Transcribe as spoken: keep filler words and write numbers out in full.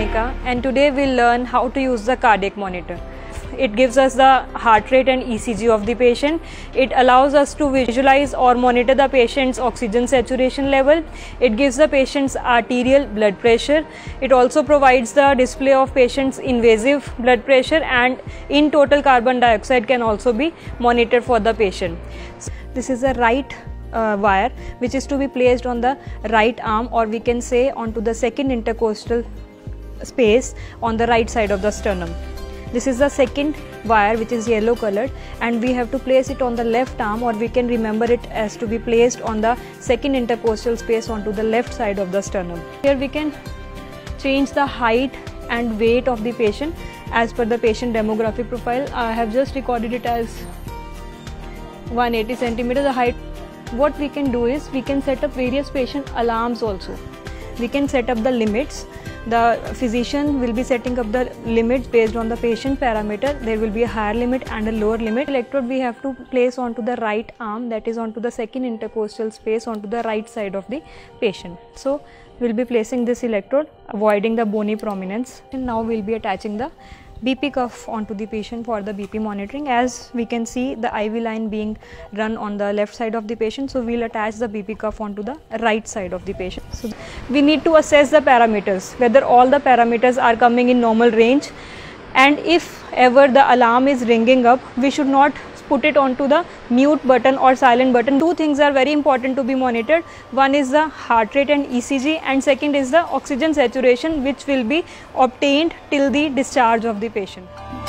Kanika, and today we'll learn how to use the cardiac monitor. It gives us the heart rate and E C G of the patient. It allows us to visualize or monitor the patient's oxygen saturation level. It gives the patient's arterial blood pressure. It also provides the display of patient's invasive blood pressure, and in total carbon dioxide can also be monitored for the patient. This is a right uh, wire which is to be placed on the right arm, or we can say onto the second intercostal space on the right side of the sternum. This is the second wire which is yellow colored, and we have to place it on the left arm, or we can remember it as to be placed on the second intercostal space onto the left side of the sternum. Here we can change the height and weight of the patient as per the patient demographic profile. I have just recorded it as one hundred eighty centimeters the height. What we can do is we can set up various patient alarms also. We can set up the limits. The physician will be setting up the limits based on the patient parameter. There will be a higher limit and a lower limit. Electrode we have to place onto the right arm, that is onto the second intercostal space onto the right side of the patient. So we will be placing this electrode, avoiding the bony prominence, and now we will be attaching the B P cuff onto the patient for the B P monitoring. As we can see the I V line being run on the left side of the patient, so we will attach the B P cuff onto the right side of the patient. So we need to assess the parameters, whether all the parameters are coming in normal range, and if ever the alarm is ringing up, we should not put it onto the mute button or silent button. Two things are very important to be monitored. One is the heart rate and E C G, and second is the oxygen saturation, which will be obtained till the discharge of the patient.